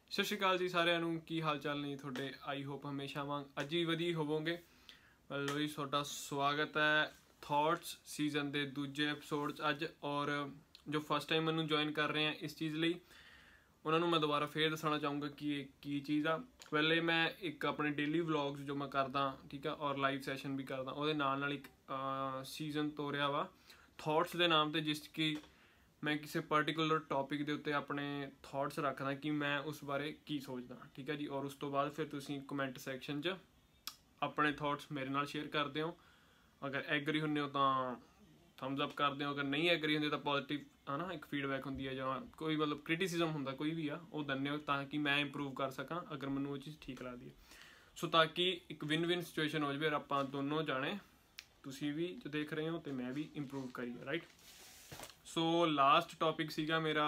ਸਤਿ ਸ਼੍ਰੀ ਅਕਾਲ ਜੀ ਸਾਰਿਆਂ ਨੂੰ। ਕੀ ਹਾਲ ਚਾਲ ਨੇ ਤੁਹਾਡੇ? ਆਈ ਹੋਪ ਹਮੇਸ਼ਾ ਵਾਂਗ ਅੱਜ ਵੀ ਵਧੀਆ ਹੋਵੋਗੇ। ਲੋ ਜੀ, ਤੁਹਾਡਾ ਸਵਾਗਤ ਹੈ ਥੋਟਸ ਸੀਜ਼ਨ ਦੇ ਦੂਜੇ ਐਪੀਸੋਡ 'ਚ ਅੱਜ। ਔਰ ਜੋ ਫਸਟ ਟਾਈਮ ਮੈਨੂੰ ਜੁਆਇਨ ਕਰ ਰਹੇ ਆ ਇਸ ਚੀਜ਼ ਲਈ, ਉਹਨਾਂ ਨੂੰ ਮੈਂ ਦੁਬਾਰਾ ਫੇਰ ਦੱਸਣਾ ਚਾਹੂँਗਾ ਕਿ ਇਹ ਕੀ ਚੀਜ਼ ਆ। ਪਹਿਲੇ ਮੈਂ ਇੱਕ ਆਪਣੇ ਡੇਲੀ ਵਲੋਗਸ ਜੋ ਮੈਂ ਕਰਦਾ, ਠੀਕ ਆ, ਔਰ ਲਾਈਵ ਸੈਸ਼ਨ ਵੀ ਕਰਦਾ, ਉਹਦੇ ਨਾਲ ਇੱਕ ਸੀਜ਼ਨ ਤੋਰਿਆ ਵਾ ਥੋਟਸ ਦੇ ਨਾਮ 'ਤੇ, ਜਿਸ ਕਿ मैं किसी पर्टिकुलर टॉपिक के उत्ते अपने थॉट्स रखदा कि मैं उस बारे की सोचदा, ठीक है जी। और उस तो बाद फिर तुसीं कमेंट सैक्शन च अपने थॉट्स मेरे नाल शेयर करदे हो। अगर एग्री हुंदे हो तां थम्स अप कर दिओ, अगर नहीं एग्री हुंदे तां पॉजिटिव है ना एक फीडबैक हुंदी है, जां कोई मतलब क्रिटिसिज्म हुंदा कोई भी आ वो दन्ने हो ताकि मैं इंप्रूव कर सकां अगर मैनूं वो चीज़ ठीक लगदी है। सो ताकि एक विन विन सिचुएशन हो जाए, आपां दोनों जाने, तुसीं भी जो देख रहे हो तो मैं भी इंप्रूव करिए, राइट। सो लास्ट टॉपिक सीगा मेरा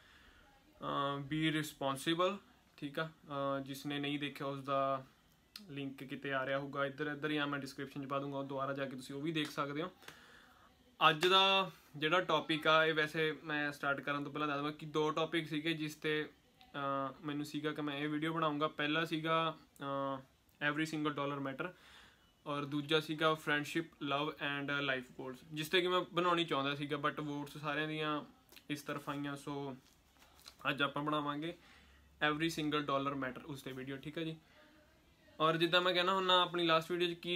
बी रिस्पॉन्सिबल, ठीक है। जिसने नहीं देखा उसका लिंक किते आ रहा होगा इधर या मैं डिस्क्रिप्शन पा दूंगा, दोबारा जाके तुसीं वो भी देख सकते हो। अज का जिहड़ा टॉपिक आ ये वैसे मैं स्टार्ट करन तो पहला दस दूंगा कि दो टॉपिक सीगे जिस ते मैनूं सीगा कि मैं ये वीडियो बनाऊँगा। पहला सीगा एवरी सिंगल डॉलर मैटर और दूजा सीगा friendship love and life goals, जिस ते कि मैं बनाउणी चाहुंदा सीगा बट वोट्स सारिਆਂ ਦੀਆਂ इस तरफ आईयां। सो अज आपां बनावांगे एवरी सिंगल डॉलर मैटर उस ते वीडियो, ठीक है जी। और जिद्दां मैं कहना हुन्ना अपनी लास्ट वीडियो कि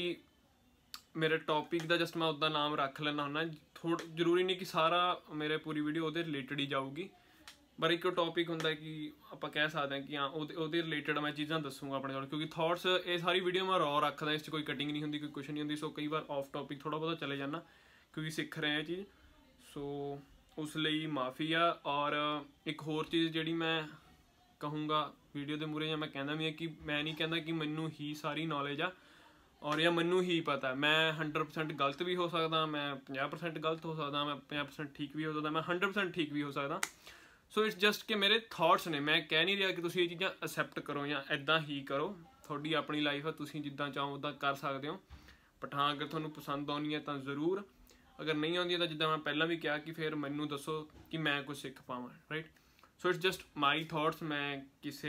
मेरे टॉपिक का जस्ट मैं उदा नाम रख लेना हुन्ना, जरूरी नहीं कि सारा मेरे पूरी वीडियो उहदे रिलेटेड ही जाऊगी, पर एक टॉपिक होंदा है कि आप कह सकते हैं कि हाँ उहदे रिलेटेड मैं चीज़ां दसूँगा अपने कोल, क्योंकि थॉट्स ये सारी वीडियो मैं रॉ रखदा, इस कोई कटिंग नहीं होंदी, कोई कुछ नहीं होंदी। सो कई बार ऑफ टॉपिक थोड़ा बहुत चले जाना क्योंकि सीख रहे हैं चीज़, सो उस लिए माफ़ी आ। और एक होर चीज़ जिहड़ी मैं कहूँगा वीडियो के मूहरे, या मैं कहना भी है कि मैं नहीं कहता कि मैनू ही सारी नॉलेज आ और या मैनू ही पता है। मैं 100% गलत भी हो सकता, मैं 50% गलत हो सकता, मैं 50% ठीक भी हो सकता, मैं 100% ठीक भी हो सकता। सो इट्स जस्ट कि मेरे थॉट्स ने, मैं कह नहीं रहा कि तुसीं ये चीज़ां एक्सैप्ट करो या इदां ही करो, थोड़ी अपनी लाइफ है, तुसीं जिद्दां चाहो उदां कर सकते हो। बट हाँ अगर तुहानूं पसंद आउंदी है तो जरूर, अगर नहीं आउंदी तो जिद्दां मैं पहलां भी कहा कि फिर मैनूं दसो कि मैं कुछ सीख पावां, right. So it's just my thoughts. मैं किसी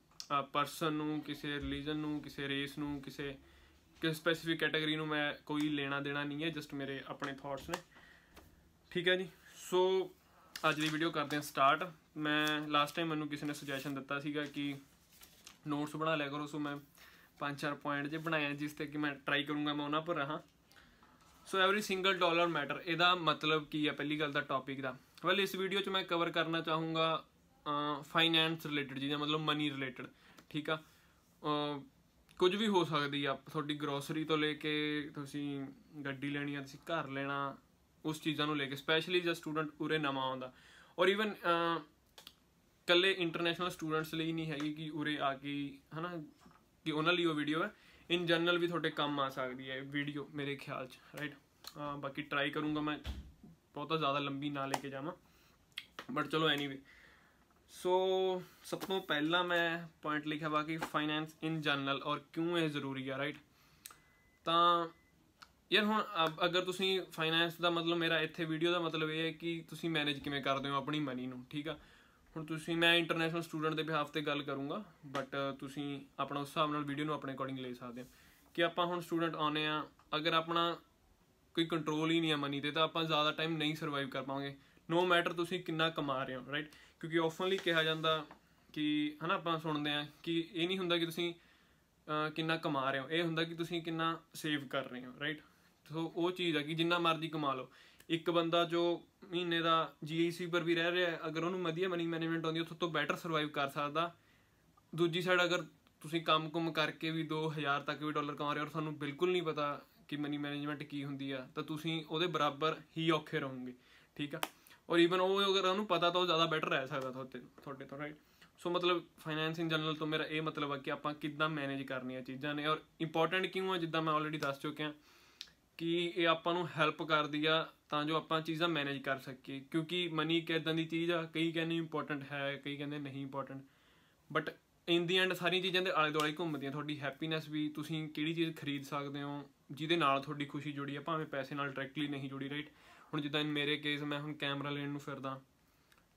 परसन नूं, किसी रिलीजन नूं, किसी रेस नूं, किसी स्पैसीफिक कैटेगरी नूं मैं कोई लेना देना नहीं है, जस्ट मेरे अपने थॉट्स ने, ठीक है जी। सो अज की वीडियो करते हैं स्टार्ट। मैं लास्ट टाइम मैनूं किसी ने सुजैशन दिता सीगा कि नोट्स बना लिया करो, सो मैं 5-4 पॉइंट जो बनाए जिस ते कि मैं ट्राई करूँगा मैं उन्हां पर रहा। So every single dollar matter, इहदा मतलब की है? पहली गल दा टॉपिक दा वैल इस वीडियो च मैं कवर करना चाहूँगा फाइनैंस रिलेटेड चीज़ां, मतलब मनी रिलेटेड, ठीक आ। कुछ भी हो सकती है, थोड़ी ग्रोसरी तो लेके तुसीं गड्डी लैनी है, तुसीं घर लेना, उस चीज़ों को लेके स्पैशली जो स्टूडेंट उरे नवा आउंदा, और ईवन कल्ले इंटरनेशनल स्टूडेंट्स लिए नहीं है कि उरे आके है ना कि उन्होंने लिए वो वीडियो है, इन जनरल भी थोड़े काम आ सकती है वीडियो मेरे ख्याल च, राइट। बाकी ट्राई करूँगा मैं बहुत ज़्यादा लंबी ना लेके जावां, बट चलो एनीवे। सो सब तो पहला मैं पॉइंट लिखा वा कि फाइनैंस इन जनरल और क्यों ये जरूरी है, राइट। तो यार हुण अगर तुसीं फाइनैंस का मतलब, मेरा इत्थे वीडियो का मतलब ये है कि तुसीं मैनेज किवें करदे हो अपनी मनी नूं, ठीक आ। हुण तुसीं, मैं इंटरनेशनल स्टूडेंट के बिहाफ ते गल करूँगा, बट तुसीं अपना उस हिसाब नाल वीडियो नूं अपने अकॉर्डिंग ले सकदे हो कि आपां हुण स्टूडेंट आने आ, अगर अपना कोई कंट्रोल ही नहीं है मनी ते तां आपां ज़्यादा टाइम नहीं सर्वाइव कर पाओगे, नो मैटर तुसीं किन्ना कमा रहे हो, राइट। क्योंकि ओपनली कहा जाता कि है ना, आपां सुणदे आ कि ये नहीं हुंदा कि तुसीं किन्ना कमा रहे हो, ये हुंदा कि तुसीं किन्ना सेव कर रहे हो, राइट। सो वो चीज़ है कि जिन्ना मर्जी कमा लो। एक बंदा जो महीने का GIC पर भी रह रहा है, अगर उन्होंने वधिया मनी मैनेजमेंट आती है, तो बेटर सर्वाइव कर सकता। दूजी साइड अगर तुसीं काम कुम करके भी 2000 तक भी डॉलर कमा रहे हो और तुहानूं बिल्कुल नहीं पता कि मनी मैनेजमेंट की हुंदी है, तो तुसीं उहदे बराबर ही औखे रहोगे, ठीक है। और ईवन वो अगर उन्होंने पता तो ज़्यादा बेटर रह सकता थोड़े तो, राइट। सो मतलब फाइनैंस इन जनरल तो मेरा ये मतलब है कि आपां किद्दां मैनेज करनियां चीज़ां ने, और इंपॉर्टेंट क्यों है, जिद्दां मैं ऑलरेडी दस चुकिया कि ये आपां नूं हैल्प करदी आ तां जो आपां चीज़ां मैनेज कर सकीए। क्योंकि मनी एक इदां दी चीज़ आ, कई कहने इंपॉर्टेंट है, कई कहने नहीं important, but in the end सारी चीज़ां दे आले दुआले घूमदियां। थोड़ी हैप्पीनैस भी, तुसीं किहड़ी चीज़ खरीद सकदे हो जिहदे नाल थोड़ी खुशी जुड़ी है, भावें पैसे नाल डायरैक्टली नहीं जुड़ी, राइट। हुण जिद्दां मेरे केस, मैं हुण कैमरा लेण नूं फिरदा,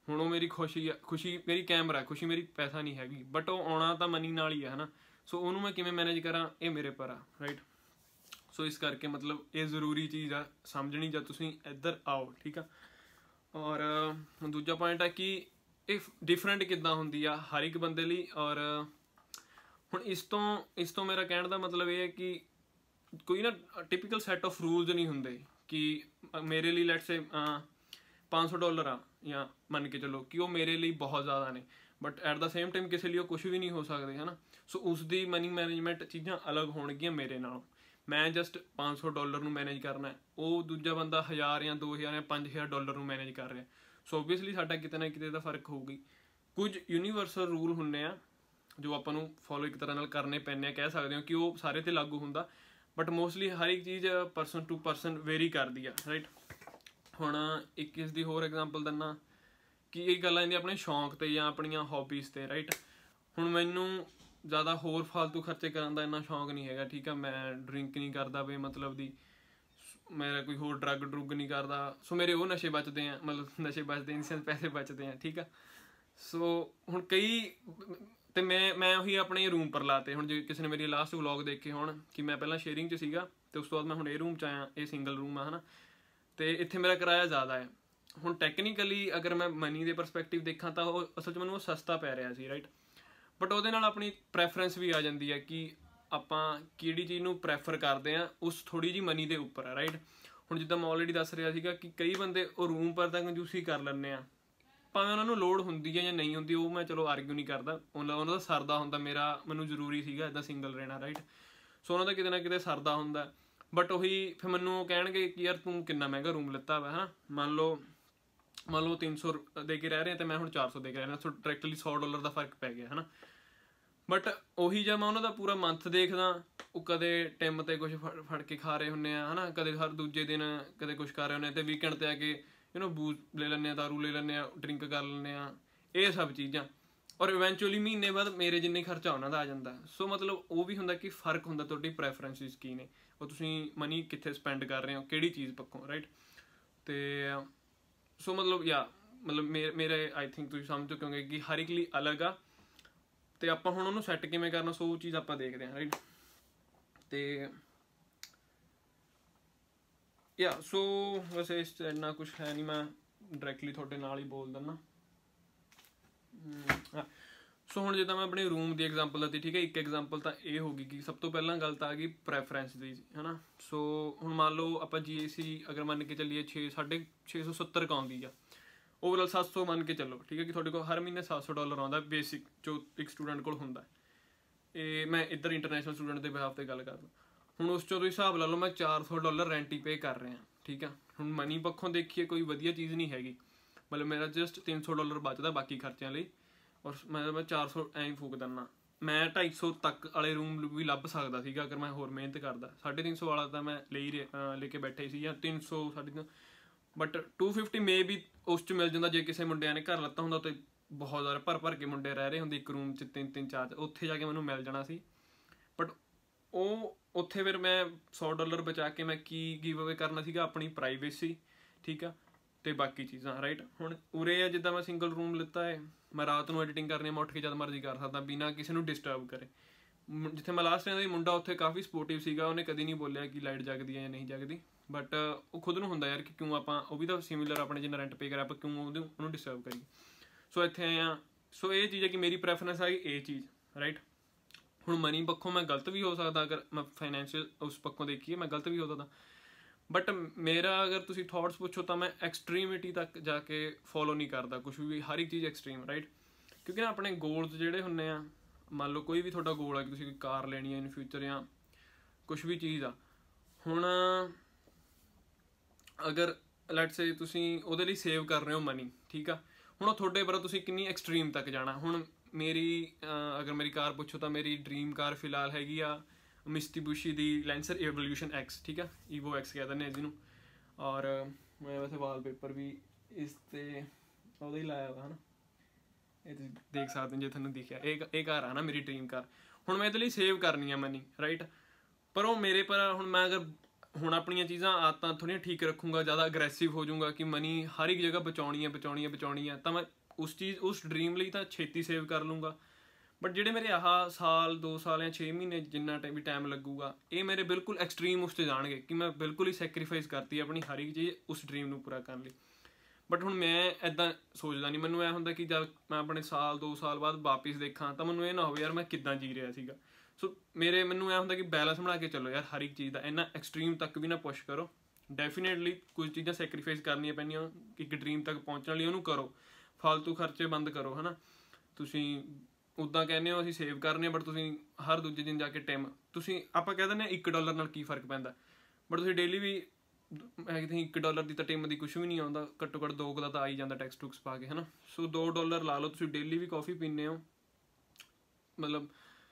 ਹੁਣ ਉਹ ਮੇਰੀ ਖੁਸ਼ੀ ਮੇਰੀ ਕੈਮਰਾ, ਖੁਸ਼ੀ ਮੇਰੀ ਪੈਸਾ ਨਹੀਂ ਹੈਗੀ, ਬਟ ਉਹ ਆਉਣਾ ਤਾਂ ਮਨੀ ਨਾਲ ਹੀ ਆ, ਹੈ ਨਾ। ਸੋ ਉਹਨੂੰ ਮੈਂ ਕਿਵੇਂ ਮੈਨੇਜ ਕਰਾਂ, ਇਹ ਮੇਰੇ ਪਰ ਆ, ਰਾਈਟ। ਸੋ ਇਸ ਕਰਕੇ ਮਤਲਬ ਇਹ ਜ਼ਰੂਰੀ ਚੀਜ਼ ਆ ਸਮਝਣੀ ਜਦ ਤੁਸੀਂ ਇੱਧਰ ਆਓ, ਠੀਕ ਆ। ਔਰ ਦੂਜਾ ਪੁਆਇੰਟ ਹੈ ਕਿ ਇਹ ਡਿਫਰੈਂਟ ਕਿੱਦਾਂ ਹੁੰਦੀ ਆ ਹਰ ਇੱਕ ਬੰਦੇ ਲਈ। ਔਰ ਹੁਣ ਇਸ ਤੋਂ ਮੇਰਾ ਕਹਿਣ ਦਾ ਮਤਲਬ ਇਹ ਹੈ ਕਿ ਕੋਈ ਨਾ ਟਿਪੀਕਲ ਸੈੱਟ ਆਫ ਰੂਲਸ ਨਹੀਂ ਹੁੰਦੇ ਕਿ ਮੇਰੇ ਲਈ ਲੈਟਸ ਸੇ $500 ਆ, ਜਾਂ ਮੰਨ ਕੇ ਚੱਲੋ ਕਿ ਉਹ ਮੇਰੇ ਲਈ ਬਹੁਤ ਜ਼ਿਆਦਾ ਨੇ, but at the same time ਕਿਸੇ ਲਈ ਉਹ ਕੁਛ ਵੀ ਨਹੀਂ ਹੋ ਸਕਦੇ, ਹੈ ਨਾ। ਸੋ ਉਸਦੀ ਮਨੀ ਮੈਨੇਜਮੈਂਟ ਚੀਜ਼ਾਂ ਅਲੱਗ ਹੋਣਗੀਆਂ ਮੇਰੇ ਨਾਲੋਂ। ਮੈਂ ਜਸਟ $500 ਨੂੰ ਮੈਨੇਜ ਕਰਨਾ, ਉਹ ਦੂਜਾ ਬੰਦਾ 1000 ਜਾਂ 2000 ਜਾਂ $5000 ਨੂੰ ਮੈਨੇਜ ਕਰ ਰਿਹਾ। ਸੋ ਓਬਵੀਅਸਲੀ ਸਾਡਾ ਕਿਤੇ ਨਾ ਕਿਤੇ ਦਾ ਫਰਕ ਹੋਊਗੀ। ਕੁਝ ਯੂਨੀਵਰਸਲ ਰੂਲ ਹੁੰਦੇ ਆ ਜੋ ਆਪਾਂ ਨੂੰ ਫੋਲੋ ਇੱਕ ਤਰ੍ਹਾਂ ਨਾਲ ਕਰਨੇ ਪੈਂਦੇ ਆ, ਕਹਿ ਸਕਦੇ ਹੋ ਕਿ ਉਹ ਸਾਰੇ 'ਤੇ ਲਾਗੂ ਹੁੰਦਾ, ਬਟ ਮੋਸਟਲੀ ਹਰ ਇੱਕ ਚੀਜ਼ ਪਰਸਨ ਟੂ ਪਰਸਨ ਵੇਰੀ ਕਰਦੀ ਆ, ਰਾਈਟ। ਹੁਣ ਇੱਕ ਇਸ ਦੀ ਹੋਰ ਐਗਜ਼ਾਮਪਲ ਦਿੰਦਾ ਕਿ ਇਹ ਗੱਲਾਂ ਇਹਦੀਆਂ ਆਪਣੇ ਸ਼ੌਂਕ 'ਤੇ ਜਾਂ ਆਪਣੀਆਂ ਹੌਬੀਜ਼ 'ਤੇ, ਰਾਈਟ। ਹੁਣ ਮੈਨੂੰ ਜ਼ਿਆਦਾ ਹੋਰ ਫਾਲਤੂ ਖਰਚੇ ਕਰਨ ਦਾ ਇੰਨਾ ਸ਼ੌਂਕ ਨਹੀਂ ਹੈਗਾ, ਠੀਕ ਆ। ਮੈਂ ਡਰਿੰਕ ਨਹੀਂ ਕਰਦਾ ਮਤਲਬ ਦੀ, ਮੇਰਾ ਕੋਈ ਹੋਰ ਡਰੱਗ ਨਹੀਂ ਕਰਦਾ। ਸੋ ਮੇਰੇ ਉਹ ਨਸ਼ੇ ਬਚਦੇ ਆ, ਮਤਲਬ ਨਸ਼ੇ ਬਚਦੇ ਇਨ ਸੈਂਸ ਪੈਸੇ ਬਚਦੇ ਆ, ਠੀਕ ਆ। ਸੋ ਹੁਣ ਤੇ ਮੈਂ ਉਹੀ ਆਪਣੇ ਰੂਮ ਪਰ ਲਾਤੇ। ਹੁਣ ਜੇ ਕਿਸੇ ਨੇ ਮੇਰੀ ਲਾਸਟ ਵਲੌਗ ਦੇਖੇ ਹੋਣ ਕਿ ਮੈਂ ਪਹਿਲਾਂ ਸ਼ੇਅਰਿੰਗ 'ਚ ਸੀਗਾ ਅਤੇ ਉਸ ਤੋਂ ਬਾਅਦ ਮੈਂ ਹੁਣ ਇਹ ਰੂਮ 'ਚ ਆਇਆ, ਇਹ ਸਿੰਗਲ ਰੂਮ ਆ, ਹੈ ਨਾ। ਅਤੇ ਇੱਥੇ ਮੇਰਾ ਕਿਰਾਇਆ ਜ਼ਿਆਦਾ ਹੈ। ਹੁਣ ਟੈਕਨੀਕਲੀ ਅਗਰ ਮੈਂ ਮਨੀ ਦੇ ਪਰਸਪੈਕਟਿਵ ਦੇਖਾਂ ਤਾਂ ਉਹ ਅਸਲ 'ਚ ਮੈਨੂੰ ਉਹ ਸਸਤਾ ਪੈ ਰਿਹਾ ਸੀ, ਰਾਈਟ। ਬਟ ਉਹਦੇ ਨਾਲ ਆਪਣੀ ਪ੍ਰੈਫਰੈਂਸ ਵੀ ਆ ਜਾਂਦੀ ਹੈ ਕਿ ਆਪਾਂ ਕਿਹੜੀ ਚੀਜ਼ ਨੂੰ ਪ੍ਰੈਫਰ ਕਰਦੇ ਹਾਂ, ਉਸ ਥੋੜ੍ਹੀ ਜਿਹੀ ਮਨੀ ਦੇ ਉੱਪਰ ਹੈ, ਰਾਈਟ। ਹੁਣ ਜਿੱਦਾਂ ਮੈਂ ਆਲਰੇਡੀ ਦੱਸ ਰਿਹਾ ਸੀਗਾ ਕਿ ਕਈ ਬੰਦੇ ਉਹ ਰੂਮ ਪਰ ਤਾਂ ਕੰਜੂਸੀ ਕਰ ਲੈਂਦੇ ਆ, ਭਾਵੇਂ ਉਹਨਾਂ ਨੂੰ ਲੋੜ ਹੁੰਦੀ ਹੈ ਜਾਂ ਨਹੀਂ ਹੁੰਦੀ, ਉਹ ਮੈਂ ਚਲੋ ਆਰਗਿਊ ਨਹੀਂ ਕਰਦਾ। ਉਹਨਾਂ ਦਾ ਸਰਦਾ ਹੁੰਦਾ, ਮੈਨੂੰ ਜ਼ਰੂਰੀ ਸੀਗਾ ਇੱਦਾਂ ਸਿੰਗਲ ਰਹਿਣਾ, ਰਾਈਟ। ਸੋ ਉਹਨਾਂ ਦਾ ਕਿਤੇ ਨਾ ਕਿਤੇ ਸਰਦਾ ਹੁੰਦਾ, ਬਟ ਉਹੀ ਫਿਰ ਮੈਨੂੰ ਉਹ ਕਹਿਣਗੇ ਕਿ ਯਾਰ ਤੂੰ ਕਿੰਨਾ ਮਹਿੰਗਾ ਰੂਮ ਲਿੱਤਾ ਵਾ, ਹੈ ਨਾ। ਮੰਨ ਲਓ 300 ਦੇ ਕੇ ਰਹਿ ਰਹੇ ਅਤੇ ਮੈਂ ਹੁਣ 400 ਦੇ ਕੇ ਰਹਿ ਰਿਹਾ, ਸੋ ਡਾਇਰੈਕਟਲੀ $100 ਦਾ ਫਰਕ ਪੈ ਗਿਆ, ਹੈ ਨਾ। ਬਟ ਉਹੀ ਜੇ ਮੈਂ ਉਹਨਾਂ ਦਾ ਪੂਰਾ ਮੰਥ ਦੇਖਦਾ, ਉਹ ਕਦੇ ਟਿਮ 'ਤੇ ਕੁਛ ਫੜ ਕੇ ਖਾ ਰਹੇ ਹੁੰਦੇ ਆ, ਹੈ ਨਾ। ਕਦੇ ਹਰ ਦੂਜੇ ਦਿਨ ਕਦੇ ਕੁਛ ਕਰ ਰਹੇ ਹੁੰਦੇ ਆ, ਅਤੇ ਵੀਕਐਂਡ 'ਤੇ ਆ ਕੇ ਬੂਜ਼ ਲੈ ਲੈਂਦੇ ਹਾਂ, ਦਾਰੂ ਲੈ ਲੈਂਦੇ ਹਾਂ, ਡਰਿੰਕ ਕਰ ਲੈਂਦੇ ਹਾਂ, ਇਹ ਸਭ ਚੀਜ਼ਾਂ। ਔਰ ਇਵੈਂਚੁਅਲੀ ਮਹੀਨੇ ਬਾਅਦ ਮੇਰੇ ਜਿੰਨੇ ਖਰਚਾ ਉਹਨਾਂ ਦਾ ਆ ਜਾਂਦਾ। ਸੋ ਮਤਲਬ ਉਹ ਵੀ ਹੁੰਦਾ ਕਿ ਫਰਕ ਹੁੰਦਾ ਤੁਹਾਡੀ ਪ੍ਰੈਫਰੈਂਸਿਸ ਕੀ ਨੇ, ਉਹ ਤੁਸੀਂ ਮਨੀ ਕਿੱਥੇ ਸਪੈਂਡ ਕਰ ਰਹੇ ਹੋ, ਕਿਹੜੀ ਚੀਜ਼ ਪੱਖੋਂ, ਰਾਈਟ। ਅਤੇ ਸੋ ਮਤਲਬ ਮੇਰੇ ਆਈ ਥਿੰਕ ਤੁਸੀਂ ਸਮਝ ਚੁੱਕੇ ਕਿ ਹਰ ਇੱਕ ਲਈ ਅਲੱਗ ਆ, ਅਤੇ ਆਪਾਂ ਹੁਣ ਉਹਨੂੰ ਸੈੱਟ ਕਿਵੇਂ ਕਰਨਾ, ਸੋ ਉਹ ਚੀਜ਼ ਆਪਾਂ ਦੇਖਦੇ ਹਾਂ, ਰਾਈਟ। ਅਤੇ ਸੋ ਵੈਸੇ ਇਸ 'ਚ ਇੰਨਾ ਕੁਛ ਹੈ ਨਹੀਂ, ਮੈਂ ਡਾਇਰੈਕਟਲੀ ਤੁਹਾਡੇ ਨਾਲ ਹੀ ਬੋਲ ਦਿੰਦਾ। ਸੋ ਹੁਣ ਜਿੱਦਾਂ ਮੈਂ ਆਪਣੇ ਰੂਮ ਦੀ ਐਗਜ਼ਾਮਪਲ ਦਿੱਤੀ, ਠੀਕ ਹੈ। ਇੱਕ ਐਗਜ਼ਾਮਪਲ ਤਾਂ ਇਹ ਹੋ ਗਈ ਕਿ ਸਭ ਤੋਂ ਪਹਿਲਾਂ ਗੱਲ ਤਾਂ ਆ ਗਈ ਪ੍ਰੈਫਰੈਂਸ ਦੀ, ਹੈ ਨਾ। ਸੋ ਹੁਣ ਮੰਨ ਲਓ ਆਪਾਂ GAC ਅਗਰ ਮੰਨ ਕੇ ਚੱਲੀਏ 670 ਆਉਂਦੀ ਆ, ਓਵਰਆਲ 700 ਮੰਨ ਕੇ ਚੱਲੋ, ਠੀਕ ਹੈ, ਕਿ ਤੁਹਾਡੇ ਕੋਲ ਹਰ ਮਹੀਨੇ $700 ਆਉਂਦਾ ਬੇਸਿਕ, ਜੋ ਇੱਕ ਸਟੂਡੈਂਟ ਕੋਲ ਹੁੰਦਾ। ਇਹ ਮੈਂ ਇੱਧਰ ਇੰਟਰਨੈਸ਼ਨਲ ਸਟੂਡੈਂਟ ਦੇ ਬਿਹਾਫ 'ਤੇ ਗੱਲ ਕਰਦਾ। ਹੁਣ ਉਸ 'ਚੋਂ ਤੁਸੀਂ ਹਿਸਾਬ ਲਾ ਲਓ ਮੈਂ $400 ਰੈਂਟ ਹੀ ਪੇ ਕਰ ਰਿਹਾ, ਠੀਕ ਆ। ਹੁਣ ਮਨੀ ਪੱਖੋਂ ਦੇਖੀਏ ਕੋਈ ਵਧੀਆ ਚੀਜ਼ ਨਹੀਂ ਹੈਗੀ, ਮਤਲਬ ਮੇਰਾ ਜਸਟ $300 ਬਚਦਾ ਬਾਕੀ ਖਰਚਿਆਂ ਲਈ, ਔਰ ਮੈਂ 400 ਐਂ ਹੀ ਫੂਕ ਦਿੰਦਾ। ਮੈਂ 250 ਤੱਕ ਵਾਲੇ ਰੂਮ ਵੀ ਲੱਭ ਸਕਦਾ ਸੀਗਾ ਅਗਰ ਮੈਂ ਹੋਰ ਮਿਹਨਤ ਕਰਦਾ। 350 ਵਾਲਾ ਤਾਂ ਮੈਂ ਲੈ ਕੇ ਬੈਠੇ ਸੀ, ਜਾਂ 300 350, ਬਟ 250 ਮੇ ਵੀ ਉਸ 'ਚ ਮਿਲ ਜਾਂਦਾ ਜੇ ਕਿਸੇ ਮੁੰਡਿਆਂ ਨੇ ਘਰ ਲੱਤਾ ਹੁੰਦਾ, ਅਤੇ ਬਹੁਤ ਜ਼ਿਆਦਾ ਭਰ ਕੇ ਮੁੰਡੇ ਰਹਿ ਰਹੇ ਹੁੰਦੇ ਇੱਕ ਰੂਮ 'ਚ, 3 4, ਉੱਥੇ ਜਾ ਕੇ ਮੈਨੂੰ ਮਿਲ ਜਾਣਾ ਸੀ। ਬਟ ਉਹ ਉੱਥੇ ਫਿਰ ਮੈਂ $100 ਬਚਾ ਕੇ ਮੈਂ ਕੀ ਗਿਵ ਅਵੇ ਕਰਨਾ ਸੀਗਾ, ਆਪਣੀ ਪ੍ਰਾਈਵੇਸੀ, ਠੀਕ ਆ, ਅਤੇ ਬਾਕੀ ਚੀਜ਼ਾਂ, ਰਾਈਟ। ਹੁਣ ਉਰੇ ਆ ਜਿੱਦਾਂ ਮੈਂ ਸਿੰਗਲ ਰੂਮ ਲਿੱਤਾ ਹੈ, ਮੈਂ ਰਾਤ ਨੂੰ ਐਡੀਟਿੰਗ ਕਰਨੀ, ਮੈਂ ਉੱਠ ਕੇ ਜਦ ਮਰਜ਼ੀ ਕਰ ਸਕਦਾ ਬਿਨਾਂ ਕਿਸੇ ਨੂੰ ਡਿਸਟਰਬ ਕਰੇ। ਜਿੱਥੇ ਮੈਂ ਲਾਸਟ ਟਾਈਮ ਦਾ ਮੁੰਡਾ ਉੱਥੇ ਕਾਫੀ ਸਪੋਰਟਿਵ ਸੀਗਾ, ਉਹਨੇ ਕਦੀ ਨਹੀਂ ਬੋਲਿਆ ਕਿ ਲਾਈਟ ਜਗਦੀ ਹੈ ਜਾਂ ਨਹੀਂ ਜਗਦੀ, ਬਟ ਉਹ ਖੁਦ ਨੂੰ ਹੁੰਦਾ ਯਾਰ ਕਿ ਕਿਉਂ ਆਪਾਂ, ਉਹ ਵੀ ਤਾਂ ਸਿਮਿਲਰ ਆਪਣੇ ਜਿੰਨਾ ਰੈਂਟ ਪੇ ਕਰਿਆ, ਆਪਾਂ ਕਿਉਂ ਉਹਨੂੰ ਡਿਸਟਰਬ ਕਰੀਏ। ਸੋ ਇੱਥੇ ਆਏ ਹਾਂ। ਸੋ ਇਹ ਚੀਜ਼ ਹੈ ਕਿ ਮੇਰੀ ਪ੍ਰੈਫਰੈਂਸ ਆ ਗਈ ਇਹ ਚੀਜ਼, ਰਾਈਟ। ਹੁਣ ਮਨੀ ਪੱਖੋਂ ਮੈਂ ਗਲਤ ਵੀ ਹੋ ਸਕਦਾ, ਅਗਰ ਮੈਂ ਫਾਈਨੈਂਸ਼ੀਅਲ ਉਸ ਪੱਖੋਂ ਦੇਖੀਏ ਮੈਂ ਗਲਤ ਵੀ ਹੋ ਸਕਦਾ, ਬਟ ਮੇਰਾ ਅਗਰ ਤੁਸੀਂ ਥੋਟਸ ਪੁੱਛੋ ਤਾਂ ਮੈਂ ਐਕਸਟਰੀਮਿਟੀ ਤੱਕ ਜਾ ਕੇ ਫੋਲੋ ਨਹੀਂ ਕਰਦਾ ਕੁਛ ਵੀ, ਹਰ ਇੱਕ ਚੀਜ਼ ਐਕਸਟਰੀਮ, ਰਾਈਟ। ਕਿਉਂਕਿ ਨਾ ਆਪਣੇ ਗੋਲਸ ਜਿਹੜੇ ਹੁੰਦੇ ਆ, ਮੰਨ ਲਓ ਕੋਈ ਵੀ ਤੁਹਾਡਾ ਗੋਲ ਹੈ ਕਿ ਤੁਸੀਂ ਕੋਈ ਕਾਰ ਲੈਣੀ ਹੈ ਇਨ ਫਿਊਚਰ ਜਾਂ ਕੁਛ ਵੀ ਚੀਜ਼ ਆ, ਹੁਣ ਅਗਰ ਲੈਟਸ ਸੇ ਤੁਸੀਂ ਉਹਦੇ ਲਈ ਸੇਵ ਕਰ ਰਹੇ ਹੋ ਮਨੀ, ਠੀਕ ਆ। ਹੁਣ ਉਹ ਤੁਹਾਡੇ ਪਰ ਤੁਸੀਂ ਕਿੰਨੀ ਐਕਸਟਰੀਮ ਤੱਕ ਜਾਣਾ। ਹੁਣ ਅਗਰ ਮੇਰੀ ਕਾਰ ਪੁੱਛੋ ਤਾਂ ਮੇਰੀ ਡਰੀਮ ਕਾਰ ਫਿਲਹਾਲ ਹੈਗੀ ਆ ਮਿਸਟੀਬੂਸ਼ੀ ਦੀ ਲੈਂਸਰ ਇਵੋਲਿਊਸ਼ਨ X, ਠੀਕ ਆ, EVO X ਕਹਿ ਦਿੰਦੇ ਜਿਹਨੂੰ। ਔਰ ਮੈਂ ਵੈਸੇ ਵਾਲਪੇਪਰ ਵੀ ਇਸ 'ਤੇ ਉਹਦਾ ਹੀ ਲਾਇਆ ਵਾ, ਹੈ ਨਾ, ਇਹ ਤੁਸੀਂ ਦੇਖ ਸਕਦੇ ਹੋ ਜੇ ਤੁਹਾਨੂੰ ਦਿਖਿਆ। ਇਹ ਕਾਰ ਆ ਨਾ ਮੇਰੀ ਡਰੀਮ ਕਾਰ। ਹੁਣ ਮੈਂ ਇਹਦੇ ਲਈ ਸੇਵ ਕਰਨੀ ਆ ਮਨੀ, ਰਾਈਟ। ਪਰ ਉਹ ਮੇਰੇ ਪਰ ਹੁਣ ਮੈਂ ਅਗਰ ਹੁਣ ਆਪਣੀਆਂ ਚੀਜ਼ਾਂ ਆਦਤਾਂ ਥੋੜ੍ਹੀਆਂ ਠੀਕ ਰੱਖੂੰਗਾ, ਜ਼ਿਆਦਾ ਅਗਰੈਸਿਵ ਹੋ ਜਾਊਂਗਾ ਕਿ ਮਨੀ ਹਰ ਇੱਕ ਜਗ੍ਹਾ ਬਚਾਉਣੀ ਹੈ, ਤਾਂ ਮੈਂ उस ड्रीम ਲਈ ਤਾਂ ਛੇਤੀ ਸੇਵ ਕਰ ਲੂੰਗਾ। ਬਟ ਜਿਹੜੇ ਮੇਰੇ ਆਹ ਸਾਲ 2 ਸਾਲ ਜਾਂ 6 ਮਹੀਨੇ ਜਿੰਨਾ ਵੀ ਟਾਈਮ ਲੱਗੂਗਾ, ਇਹ ਮੇਰੇ ਬਿਲਕੁਲ ਐਕਸਟਰੀਮ ਉਸ 'ਤੇ ਜਾਣਗੇ ਕਿ ਮੈਂ ਬਿਲਕੁਲ ਹੀ ਸੈਕਰੀਫਾਈਸ ਕਰਤੀ ਆਪਣੀ ਹਰ ਇੱਕ ਚੀਜ਼ ਉਸ ਡਰੀਮ ਨੂੰ ਪੂਰਾ ਕਰਨ ਲਈ। ਬਟ ਹੁਣ ਮੈਂ ਇੱਦਾਂ ਸੋਚਦਾ ਨਹੀਂ, ਮੈਨੂੰ ਇਹ ਹੁੰਦਾ ਕਿ ਜਦ ਮੈਂ ਆਪਣੇ ਸਾਲ 2 ਸਾਲ ਬਾਅਦ ਵਾਪਿਸ ਦੇਖਾਂ ਤਾਂ ਮੈਨੂੰ ਇਹ ਨਾ ਹੋਵੇ ਯਾਰ ਮੈਂ ਕਿੱਦਾਂ ਜੀ ਰਿਹਾ ਸੀਗਾ। ਸੋ ਮੈਨੂੰ ਇਹ ਹੁੰਦਾ ਕਿ ਬੈਲੈਂਸ ਬਣਾ ਕੇ ਚੱਲੋ ਯਾਰ, ਹਰ ਇੱਕ ਚੀਜ਼ ਦਾ ਇੰਨਾ ਐਕਸਟਰੀਮ ਤੱਕ ਵੀ ਨਾ ਪੁਸ਼ ਕਰੋ। ਡੈਫੀਨੇਟਲੀ ਕੁਝ ਚੀਜ਼ਾਂ ਸੈਕਰੀਫਾਈਸ ਕਰਨੀਆਂ ਪੈਂਦੀਆਂ ਇੱਕ ਡਰੀਮ ਤੱਕ ਪਹੁੰਚਣ ਲਈ, ਉਹਨੂੰ ਕਰੋ। ਫਾਲਤੂ ਖਰਚੇ ਬੰਦ ਕਰੋ, ਹੈ ਨਾ। ਤੁਸੀਂ ਉੱਦਾਂ ਕਹਿੰਦੇ ਹੋ ਅਸੀਂ ਸੇਵ ਕਰਨੇ, ਬਟ ਤੁਸੀਂ ਹਰ ਦੂਜੇ ਦਿਨ ਜਾ ਕੇ ਤੁਸੀਂ ਆਪਾਂ ਕਹਿ ਦਿੰਦੇ ਹਾਂ $1 ਨਾਲ ਕੀ ਫਰਕ ਪੈਂਦਾ, ਬਟ ਤੁਸੀਂ ਡੇਲੀ ਵੀ $1 ਦੀ ਤਾਂ ਟਿਮ ਦੀ ਕੁਛ ਵੀ ਨਹੀਂ ਆਉਂਦਾ, ਘੱਟੋ ਘੱਟ 2 ਦਾ ਤਾਂ ਆ ਹੀ ਜਾਂਦਾ ਟੈਕਸ ਟੂਕਸ ਪਾ ਕੇ, ਹੈ ਨਾ। ਸੋ $2 ਲਾ ਲਓ, ਤੁਸੀਂ ਡੇਲੀ ਵੀ ਕੌਫੀ ਪੀਂਦੇ ਹੋ, ਮਤਲਬ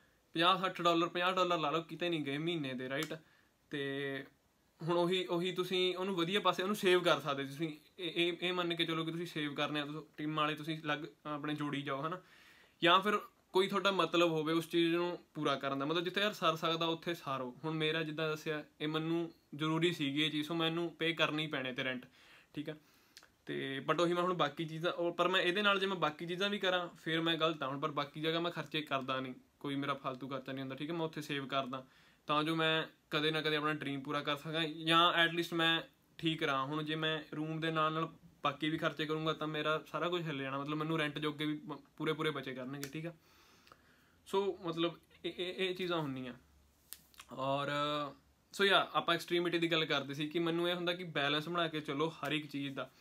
$50-60 $50 ਲਾ ਲਓ, ਕਿਤੇ ਨਹੀਂ ਗਏ ਮਹੀਨੇ ਦੇ, ਰਾਈਟ। ਅਤੇ ਹੁਣ ਉਹੀ ਤੁਸੀਂ ਉਹਨੂੰ ਵਧੀਆ ਪਾਸੇ ਉਹਨੂੰ ਸੇਵ ਕਰ ਸਕਦੇ। ਤੁਸੀਂ ਇਹ ਮੰਨ ਕੇ ਚਲੋ ਕਿ ਤੁਸੀਂ ਸੇਵ ਕਰਨੇ ਆ, ਟੀਮ ਵਾਲੇ ਤੁਸੀਂ ਅਲੱਗ ਆਪਣੇ ਜੋੜੀ ਜਾਓ, ਹੈ ਨਾ। ਜਾਂ ਫਿਰ ਕੋਈ ਤੁਹਾਡਾ ਮਤਲਬ ਹੋਵੇ ਉਸ ਚੀਜ਼ ਨੂੰ ਪੂਰਾ ਕਰਨ ਦਾ, ਮਤਲਬ ਜਿੱਥੇ ਯਾਰ ਸਰ ਸਕਦਾ ਉੱਥੇ ਸਾਰੋ। ਹੁਣ ਮੇਰਾ ਜਿੱਦਾਂ ਦੱਸਿਆ, ਇਹ ਮੈਨੂੰ ਜ਼ਰੂਰੀ ਸੀਗੀ ਇਹ ਚੀਜ਼, ਸੋ ਮੈਨੂੰ ਪੇ ਕਰਨੀ ਪੈਣੇ ਤੇ ਰੈਂਟ, ਠੀਕ ਆ। ਅਤੇ ਬਟ ਉਹੀ ਮੈਂ ਹੁਣ ਬਾਕੀ ਚੀਜ਼ਾਂ ਪਰ ਮੈਂ ਇਹਦੇ ਨਾਲ ਜੇ ਮੈਂ ਬਾਕੀ ਚੀਜ਼ਾਂ ਵੀ ਕਰਾਂ ਫਿਰ ਮੈਂ ਗਲਤ ਹਾਂ ਹੁਣ, ਪਰ ਬਾਕੀ ਜਗ੍ਹਾ ਮੈਂ ਖਰਚੇ ਕਰਦਾ ਨਹੀਂ, ਕੋਈ ਮੇਰਾ ਫਾਲਤੂ ਖਰਚਾ ਨਹੀਂ ਹੁੰਦਾ, ਠੀਕ ਹੈ। ਮੈਂ ਉੱਥੇ ਸੇਵ ਕਰਦਾ ਤਾਂ ਜੋ ਮੈਂ ਕਦੇ ਨਾ ਕਦੇ ਆਪਣਾ ਡਰੀਮ ਪੂਰਾ ਕਰ ਸਕਾਂ, ਜਾਂ ਐਟਲੀਸਟ ਮੈਂ ਠੀਕ ਰਹਾਂ। ਹੁਣ ਜੇ ਮੈਂ ਰੂਮ ਦੇ ਨਾਲ ਬਾਕੀ ਵੀ ਖਰਚੇ ਕਰੂੰਗਾ ਤਾਂ ਮੇਰਾ ਸਾਰਾ ਕੁਝ ਹਿੱਲ ਜਾਣਾ, ਮਤਲਬ ਮੈਨੂੰ ਰੈਂਟ ਜੋਗੇ ਵੀ ਪੂਰੇ ਬਚੇ ਕਰਨਗੇ, ਠੀਕ ਆ। ਸੋ ਮਤਲਬ ਇਹ ਚੀਜ਼ਾਂ ਹੁੰਦੀਆਂ। ਔਰ ਸੋ ਆਪਾਂ ਐਕਸਟਰੀਮਿਟੀ ਦੀ ਗੱਲ ਕਰਦੇ ਸੀ ਕਿ ਮੈਨੂੰ ਇਹ ਹੁੰਦਾ ਕਿ ਬੈਲੈਂਸ ਬਣਾ ਕੇ ਚਲੋ ਹਰ ਇੱਕ ਚੀਜ਼ ਦਾ।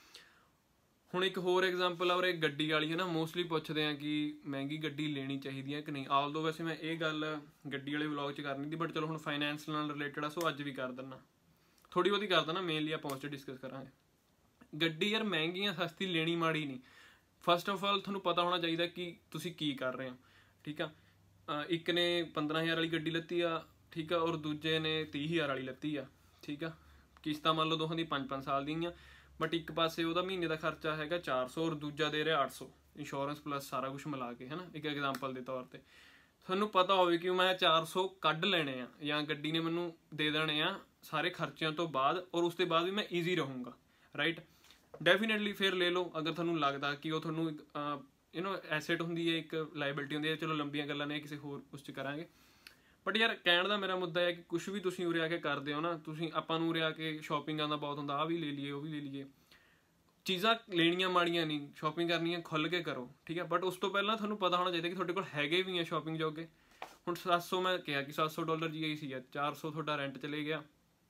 ਹੁਣ ਇੱਕ ਹੋਰ ਐਗਜ਼ਾਮਪਲ ਆ, ਔਰ ਇਹ ਗੱਡੀ ਵਾਲੀ ਹੈ ਨਾ, ਮੋਸਟਲੀ ਪੁੱਛਦੇ ਆ ਕਿ ਮਹਿੰਗੀ ਗੱਡੀ ਲੈਣੀ ਚਾਹੀਦੀ ਹੈ ਕਿ ਨਹੀਂ। ਆਲਦੋ ਵੈਸੇ ਮੈਂ ਇਹ ਗੱਲ ਗੱਡੀ ਵਾਲੇ ਵਲੌਗ 'ਚ ਕਰਨੀ ਸੀ, ਬਟ ਚਲੋ ਹੁਣ ਫਾਈਨੈਂਸ ਨਾਲ ਰਿਲੇਟਡ ਆ, ਸੋ ਅੱਜ ਵੀ ਕਰ ਦਿੰਦਾ, ਥੋੜ੍ਹੀ ਬਹੁਤੀ ਕਰ ਦਿੰਦਾ। ਮੇਨਲੀ ਆਪਾਂ ਉਸ 'ਚ ਡਿਸਕਸ ਕਰਾਂਗੇ। ਗੱਡੀ ਯਾਰ ਮਹਿੰਗੀ ਆ ਸਸਤੀ ਲੈਣੀ ਮਾੜੀ ਨਹੀਂ। ਫਸਟ ਆਫ ਆਲ ਤੁਹਾਨੂੰ ਪਤਾ ਹੋਣਾ ਚਾਹੀਦਾ ਕਿ ਤੁਸੀਂ ਕੀ ਕਰ ਰਹੇ ਹੋ, ਠੀਕ ਆ। ਇੱਕ ਨੇ 15,000 ਵਾਲੀ ਗੱਡੀ ਲੱਤੀ ਆ, ਠੀਕ ਆ, ਔਰ ਦੂਜੇ ਨੇ 30,000 ਵਾਲੀ ਲੱਤੀ ਆ, ਠੀਕ ਆ। ਕਿਸ਼ਤਾਂ ਮੰਨ ਲਓ ਦੋਹਾਂ ਦੀ 5-5 ਸਾਲ ਦੀਆਂ, ਬਟ ਇੱਕ ਪਾਸੇ ਉਹਦਾ ਮਹੀਨੇ ਦਾ ਖਰਚਾ ਹੈਗਾ 400 ਔਰ ਦੂਜਾ ਦੇ ਰਿਹਾ 800, ਇੰਸ਼ੋਰੈਂਸ ਪਲੱਸ ਸਾਰਾ ਕੁਛ ਮਿਲਾ ਕੇ, ਹੈ ਨਾ। ਇੱਕ ਐਗਜ਼ਾਮਪਲ ਦੇ ਤੌਰ 'ਤੇ ਤੁਹਾਨੂੰ ਪਤਾ ਹੋਵੇ ਕਿ ਮੈਂ 400 ਕੱਢ ਲੈਣੇ ਆ, ਜਾਂ ਗੱਡੀ ਨੇ ਮੈਨੂੰ ਦੇ ਦੇਣੇ ਆ ਸਾਰੇ ਖਰਚਿਆਂ ਤੋਂ ਬਾਅਦ, ਔਰ ਉਸ ਤੋਂ ਬਾਅਦ ਵੀ ਮੈਂ ਈਜ਼ੀ ਰਹੂੰਗਾ, ਰਾਈਟ। ਡੈਫੀਨੇਟਲੀ ਫਿਰ ਲੈ ਲਓ ਅਗਰ ਤੁਹਾਨੂੰ ਲੱਗਦਾ ਕਿ ਉਹ ਤੁਹਾਨੂੰ ਐਸੈਟ ਹੁੰਦੀ ਹੈ, ਇੱਕ ਲਾਇਬਿਲਿਟੀ ਹੁੰਦੀ ਹੈ। ਚਲੋ ਲੰਬੀਆਂ ਗੱਲਾਂ ਨੇ, ਕਿਸੇ ਹੋਰ ਉਸ 'ਚ ਕਰਾਂਗੇ। ਬਟ ਯਾਰ ਕਹਿਣ ਦਾ ਮੇਰਾ ਮੁੱਦਾ ਹੈ ਕਿ ਕੁਛ ਵੀ ਤੁਸੀਂ ਉਰੇ ਆ ਕੇ ਕਰਦੇ ਹੋ ਨਾ, ਤੁਸੀਂ ਆਪਾਂ ਨੂੰ ਉਰੇ ਆ ਕੇ ਸ਼ੋਪਿੰਗਾਂ ਦਾ ਬਹੁਤ ਹੁੰਦਾ, ਆਹ ਵੀ ਲੈ ਲਈਏ ਉਹ ਵੀ ਲੈ ਲਈਏ। ਚੀਜ਼ਾਂ ਲੈਣੀਆਂ ਮਾੜੀਆਂ ਨਹੀਂ, ਸ਼ੋਪਿੰਗ ਕਰਨੀਆਂ ਖੁੱਲ੍ਹ ਕੇ ਕਰੋ, ਠੀਕ ਹੈ। ਬਟ ਉਸ ਤੋਂ ਪਹਿਲਾਂ ਤੁਹਾਨੂੰ ਪਤਾ ਹੋਣਾ ਚਾਹੀਦਾ ਕਿ ਤੁਹਾਡੇ ਕੋਲ ਹੈਗੇ ਵੀ ਆ ਸ਼ੋਪਿੰਗ ਜੋਗੇ। ਹੁਣ 700 ਮੈਂ ਕਿਹਾ ਕਿ $700 GI ਸੀ, 400 ਤੁਹਾਡਾ ਰੈਂਟ ਚਲੇ ਗਿਆ,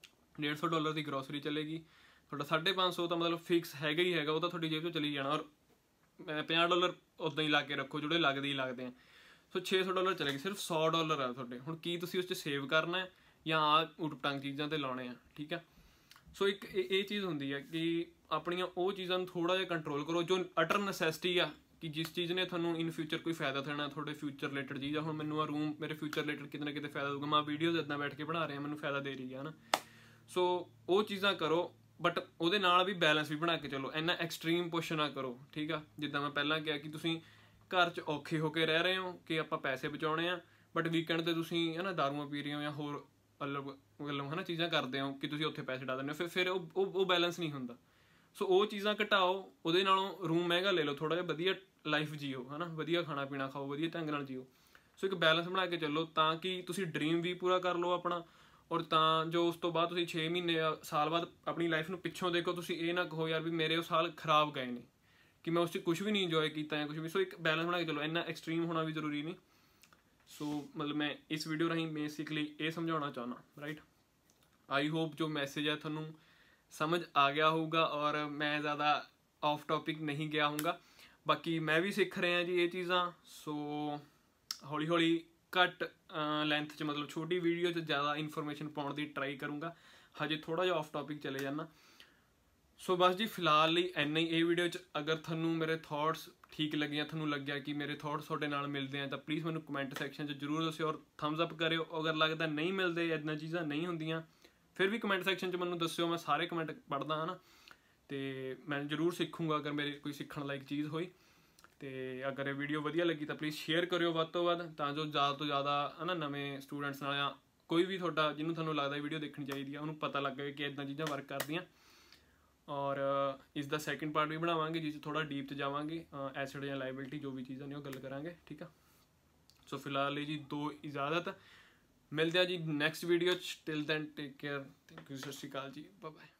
$150 ਦੀ ਗਰੋਸਰੀ ਚਲੇਗੀ, ਤੁਹਾਡਾ 550 ਤਾਂ ਮਤਲਬ ਫਿਕਸ ਹੈਗਾ ਹੀ ਹੈਗਾ, ਉਹ ਤਾਂ ਤੁਹਾਡੀ ਜੇਬ 'ਚੋਂ ਚਲੀ ਜਾਣਾ। ਔਰ $50 ਉੱਦਾਂ ਹੀ ਲਾ ਕੇ ਰੱਖੋ ਜਿਹੜੇ ਲੱਗਦੇ ਹੀ ਲੱਗਦੇ ਆ, ਸੋ $600 ਚਲੇ ਗਏ, ਸਿਰਫ $100 ਆ ਤੁਹਾਡੇ। ਹੁਣ ਕੀ ਤੁਸੀਂ ਉਸ 'ਚ ਸੇਵ ਕਰਨਾ ਜਾਂ ਉਟਪਟੰਗ ਚੀਜ਼ਾਂ 'ਤੇ ਲਾਉਣੇ ਆ, ਠੀਕ ਆ। ਸੋ ਇੱਕ ਇਹ ਚੀਜ਼ ਹੁੰਦੀ ਹੈ ਕਿ ਆਪਣੀਆਂ ਉਹ ਚੀਜ਼ਾਂ ਨੂੰ ਥੋੜ੍ਹਾ ਜਿਹਾ ਕੰਟਰੋਲ ਕਰੋ ਜੋ ਅਟਰ ਨੈਸੈਸਿਟੀ ਆ, ਕਿ ਜਿਸ ਚੀਜ਼ ਨੇ ਤੁਹਾਨੂੰ ਇਨ ਫਿਊਚਰ ਕੋਈ ਫਾਇਦਾ ਦੇਣਾ, ਤੁਹਾਡੇ ਫਿਊਚਰ ਰਿਲੇਟਡ ਚੀਜ਼ ਆ। ਹੁਣ ਮੈਨੂੰ ਆ ਰੂਮ ਮੇਰੇ ਫਿਊਚਰ ਰਿਲੇਟਡ ਕਿਤੇ ਨਾ ਕਿਤੇ ਫਾਇਦਾ ਦਊਗਾ, ਮੈਂ ਵੀਡੀਓਜ਼ ਇੱਦਾਂ ਬੈਠ ਕੇ ਬਣਾ ਰਿਹਾ, ਮੈਨੂੰ ਫਾਇਦਾ ਦੇ ਰਹੀ ਹੈ ਨਾ। ਸੋ ਉਹ ਚੀਜ਼ਾਂ ਕਰੋ, ਬਟ ਉਹਦੇ ਨਾਲ ਵੀ ਬੈਲੈਂਸ ਵੀ ਬਣਾ ਕੇ ਚਲੋ, ਇੰਨਾ ਐਕਸਟਰੀਮ ਪੁਸ਼ ਨਾ ਕਰੋ, ਠੀਕ ਆ। ਜਿੱਦਾਂ ਮੈਂ ਪਹਿਲਾਂ ਕਿਹਾ ਕਿ ਤੁਸੀਂ ਘਰ 'ਚ ਔਖੇ ਹੋ ਕੇ ਰਹਿ ਰਹੇ ਹੋ ਕਿ ਆਪਾਂ ਪੈਸੇ ਬਚਾਉਣੇ ਆ, ਬਟ ਵੀਕਐਂਡ 'ਤੇ ਤੁਸੀਂ ਹੈ ਨਾ ਦਾਰੂਆਂ ਪੀ ਰਹੇ ਹੋ ਜਾਂ ਹੋਰ ਵੱਲੋਂ ਹੈ ਨਾ ਚੀਜ਼ਾਂ ਕਰਦੇ ਹੋ ਕਿ ਤੁਸੀਂ ਉੱਥੇ ਪੈਸੇ ਡਾ ਦਿੰਦੇ ਹੋ, ਫਿਰ ਉਹ ਬੈਲੈਂਸ ਨਹੀਂ ਹੁੰਦਾ। ਸੋ ਉਹ ਚੀਜ਼ਾਂ ਘਟਾਓ, ਉਹਦੇ ਨਾਲੋਂ ਰੂਮ ਮਹਿੰਗਾ ਲੈ ਲਓ, ਥੋੜ੍ਹਾ ਜਿਹਾ ਵਧੀਆ ਲਾਈਫ ਜੀਓ, ਹੈ ਨਾ, ਵਧੀਆ ਖਾਣਾ ਪੀਣਾ ਖਾਓ, ਵਧੀਆ ਢੰਗ ਨਾਲ ਜੀਓ। ਸੋ ਇੱਕ ਬੈਲੈਂਸ ਬਣਾ ਕੇ ਚੱਲੋ ਤਾਂ ਕਿ ਤੁਸੀਂ ਡਰੀਮ ਵੀ ਪੂਰਾ ਕਰ ਲਓ ਆਪਣਾ, ਔਰ ਤਾਂ ਜੋ ਉਸ ਤੋਂ ਬਾਅਦ ਤੁਸੀਂ 6 ਮਹੀਨੇ ਸਾਲ ਬਾਅਦ ਆਪਣੀ ਲਾਈਫ ਨੂੰ ਪਿੱਛੋਂ ਦੇਖੋ, ਤੁਸੀਂ ਇਹ ਨਾ ਕਹੋ ਯਾਰ ਵੀ ਮੇਰੇ ਉਹ ਸਾਲ ਖਰਾਬ ਗਏ ਨੇ, ਕਿ ਮੈਂ ਉਸ 'ਚ ਕੁਛ ਵੀ ਨਹੀਂ ਇੰਜੋਏ ਕੀਤਾ ਜਾਂ ਕੁਛ ਵੀ। ਸੋ ਇੱਕ ਬੈਲੈਂਸ ਬਣਾ ਕੇ ਚਲੋ, ਇੰਨਾ ਐਕਸਟਰੀਮ ਹੋਣਾ ਵੀ ਜ਼ਰੂਰੀ ਨਹੀਂ। ਸੋ ਮਤਲਬ ਮੈਂ ਇਸ ਵੀਡੀਓ ਰਾਹੀਂ ਬੇਸਿਕਲੀ ਇਹ ਸਮਝਾਉਣਾ ਚਾਹੁੰਦਾ, ਰਾਈਟ। ਆਈ ਹੋਪ ਜੋ ਮੈਸੇਜ ਹੈ ਤੁਹਾਨੂੰ ਸਮਝ ਆ ਗਿਆ ਹੋਊਗਾ, ਔਰ ਮੈਂ ਜ਼ਿਆਦਾ ਆਫ ਟੋਪਿਕ ਨਹੀਂ ਗਿਆ ਹੋਊਗਾ। ਬਾਕੀ ਮੈਂ ਵੀ ਸਿੱਖ ਰਿਹਾ ਜੀ ਇਹ ਚੀਜ਼ਾਂ, ਸੋ ਹੌਲੀ ਹੌਲੀ ਘੱਟ ਲੈਂਥ 'ਚ, ਮਤਲਬ ਛੋਟੀ ਵੀਡੀਓ 'ਚ ਜ਼ਿਆਦਾ ਇਨਫੋਰਮੇਸ਼ਨ ਪਾਉਣ ਦੀ ਟਰਾਈ ਕਰੂੰਗਾ। ਹਜੇ ਥੋੜ੍ਹਾ ਜਿਹਾ ਆਫ ਟੋਪਿਕ ਚਲੇ ਜਾਂਦਾ। ਸੋ ਬਸ ਜੀ ਫਿਲਹਾਲ ਲਈ ਇੰਨਾ ਹੀ ਇਹ ਵੀਡੀਓ 'ਚ। ਅਗਰ ਤੁਹਾਨੂੰ ਮੇਰੇ ਥੋਟਸ ਠੀਕ ਲੱਗੀਆਂ, ਤੁਹਾਨੂੰ ਲੱਗਿਆ ਕਿ ਮੇਰੇ ਥੋਟਸ ਤੁਹਾਡੇ ਨਾਲ ਮਿਲਦੇ ਆ, ਤਾਂ ਪਲੀਜ਼ ਮੈਨੂੰ ਕਮੈਂਟ ਸੈਕਸ਼ਨ 'ਚ ਜ਼ਰੂਰ ਦੱਸਿਓ, ਔਰ ਥੰਬਸ ਅਪ ਕਰਿਓ। ਅਗਰ ਲੱਗਦਾ ਨਹੀਂ ਮਿਲਦੇ, ਇੱਦਾਂ ਚੀਜ਼ਾਂ ਨਹੀਂ ਹੁੰਦੀਆਂ, ਫਿਰ ਵੀ ਕਮੈਂਟ ਸੈਕਸ਼ਨ 'ਚ ਮੈਨੂੰ ਦੱਸਿਓ, ਮੈਂ ਸਾਰੇ ਕਮੈਂਟ ਪੜ੍ਹਦਾ ਹੈ ਨਾ, ਅਤੇ ਮੈਂ ਜ਼ਰੂਰ ਸਿੱਖੂੰਗਾ ਅਗਰ ਮੇਰੇ ਕੋਈ ਸਿੱਖਣ ਲਾਇਕ ਚੀਜ਼ ਹੋਈ। ਅਤੇ ਅਗਰ ਇਹ ਵੀਡੀਓ ਵਧੀਆ ਲੱਗੀ ਤਾਂ ਪਲੀਜ਼ ਸ਼ੇਅਰ ਕਰਿਓ ਵੱਧ ਤੋਂ ਵੱਧ, ਤਾਂ ਜੋ ਜ਼ਿਆਦਾ ਤੋਂ ਜ਼ਿਆਦਾ ਹੈ ਨਾ ਨਵੇਂ ਸਟੂਡੈਂਟਸ ਨਾਲ ਜਾਂ ਕੋਈ ਵੀ ਤੁਹਾਨੂੰ ਲੱਗਦਾ ਵੀਡੀਓ ਦੇਖਣੀ ਚਾਹੀਦੀ ਆ, ਉਹਨੂੰ ਪਤਾ ਲੱਗੇ ਕਿ ਇੱਦਾਂ ਚੀਜ਼ਾਂ ਵਰਕ ਕਰਦੀਆਂ। ਔਰ ਇਸ ਦਾ ਸੈਕਿੰਡ ਪਾਰਟ ਵੀ ਬਣਾਵਾਂਗੇ ਜਿਸ 'ਚ ਥੋੜਾ ਡੀਪ 'ਚ ਜਾਵਾਂਗੇ, ਐਸਿਡ ਜਾਂ ਲਾਇਬਿਲਿਟੀ ਜੋ ਵੀ ਚੀਜ਼ਾਂ ਨੇ ਉਹ ਗੱਲ ਕਰਾਂਗੇ, ਠੀਕ ਆ। ਸੋ ਫਿਲਹਾਲ ਲਈ ਜੀ ਦੋ ਇਜਾਜ਼ਤ, ਮਿਲਦੇ ਆ ਜੀ ਨੈਕਸਟ ਵੀਡੀਓ 'ਚ। Till then take care, thank you, ਸਤਿ ਸ਼੍ਰੀ ਅਕਾਲ ਜੀ, ਬਾਏ ਬਾਏ।